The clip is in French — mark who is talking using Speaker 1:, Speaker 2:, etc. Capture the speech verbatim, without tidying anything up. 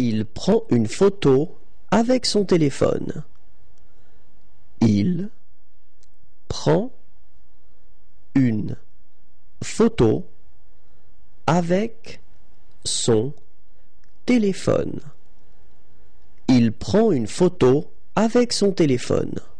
Speaker 1: Il prend une photo avec son téléphone. Il prend une photo avec son téléphone. Il prend une photo avec son téléphone.